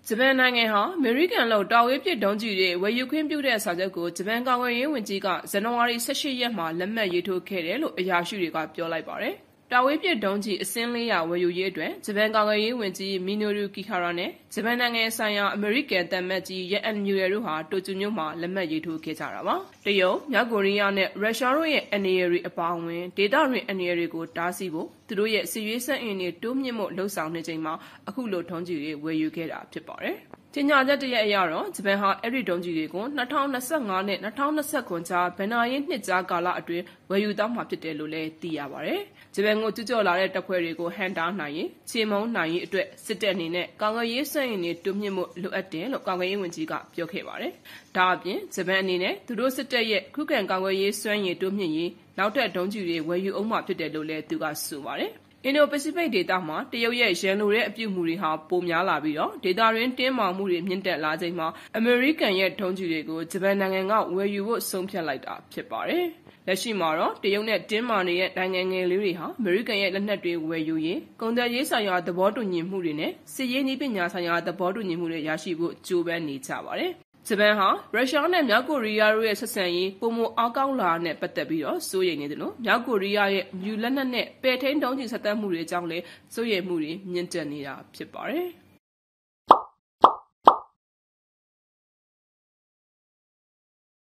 ဂျပန်နိုင်ငံဟာအမေရိကန်လို့တာဝေးပစ်ဒုံးကျည်တွေဝယ်ယူခွင့်ပြုတဲ့စာချုပ်ကိုဂျပန်ကာကွယ်ရေးဝန်ကြီးကဇန်နဝါရီ18ရက်မှာလက်မှတ်ရေးထိုးခဲ့တယ်လို့အရာရှိတွေကပြောလိုက်ပါတယ်။တာဝေးပစ်ဒုံးကျည်အစင်း400ဝယ်ယူရေးအတွက်ဂျပန်ကာကွယ်ရေးဝန်ကြီးမီနိုရူကီခါရာနဲ့ဂျပန်နိုင်ငံဆိုင်ရာအမေရိကန်သံအမတ်ကြီးယန်မြူရယ်တို့ဟာတိုကျိုမြို့မှာလက်မှတ်ရေးထိုးခဲ့ကြတာပါ။တရုတ်၊မြောက်ကိုရီးယားနဲ့ရုရှားတို့ရဲ့အန္တရာယ်တွေအပါအဝင်ဒေသတွင်းအန္တရာယ်တွေကိုတားဆီးဖို့သူတို့ရဲ့စစ်ရေးစက်အင်တွေတိုးမြင့်မှုလှုံ့ဆော်နေချိန်မှာအခုလိုဒုံးကျည်တွေဝယ်ယူခဲ့တာဖြစ်ပါတယ်။ကြေညာချက်တရက်အရတော့ဂျပန်ဟာအဲ့ဒီဒုံးကျည်တွေကို2025နဲ့2029ကြားဘဏ္ဍာရေးနှစ်ကြားကာလအတွင်းဝယ်ယူသွားမှာဖြစ်တယ်လို့လည်းသိရပါတယ်။ဂျပန်ကိုကျူးကျော်လာတဲ့တပ်ဖွဲ့တွေကိုဟန်တားနိုင်ရင်ချေမှုန်းနိုင်ရေးအတွက်စစ်တပ်အနေနဲ့ကာကွယ်ရေးစက်အင်တွေတိုးမြင့်မှုလိုအပ်တယ်လို့ကာကွယ်ရေးဝန်ကြီးကပြောခဲ့ပါတယ်။ဒါအပြင်ဂျပန်အနေနဲ့သူတို့စစ်တပ်ရဲ့ခုခံကာကွယ်ရေးစွမ်းရည်တိုးမြင့်ရေးနောက်ထပ်ဒုံးကျည်တွေဝယ်ယူအောင်မှာဖြစ်တယ်လို့လည်းသူကဆိုပါတယ်။အင်ဒိုပစိဖိတ်ဒေသမှာတရုတ်ရဲ့ရန်လိုတဲ့အပြုအမူတွေဟာပိုများလာပြီးဒေသတွင်းတင်းမာမှုတွေမြင့်တက်လာချိန်မှာအမေရိကန်ရဲ့ဒုံးကျည်တွေကိုဂျပန်နိုင်ငံကဝယ်ယူဖို့ဆုံးဖြတ်လိုက်တာဖြစ်ပါတယ်။လက်ရှိမှာတော့တရုတ်နဲ့တင်းမာနေတဲ့နိုင်ငံငယ်လေးတွေဟာအမေရိကန်ရဲ့လက်နက်တွေဝယ်ယူရေးကုန်သွယ်ရေးဆိုင်ရာသဘောတူညီမှုတွေနဲ့စစ်ရေးနည်းပညာဆိုင်ရာသဘောတူညီမှုတွေရရှိဖို့ကြိုးပမ်းနေကြပါတယ်။ဂျပန်ဟာရုရှားနဲ့မြောက်ကိုရီးယားတို့ရဲ့ဆက်ဆံရေးပုံမအားကောင်းလာနဲ့ပတ်သက်ပြီးစိုးရိမ်နေတယ်လို့မြောက်ကိုရီးယားရဲ့မြူလက်နက်နဲ့ပယ်ထိန်းဒုံးကျည်ဆက်သွယ်မှုတွေအကြောင်းလည်းစိုးရိမ်မှုတွေမြင့်တက်နေတာဖြစ်ပါတယ်။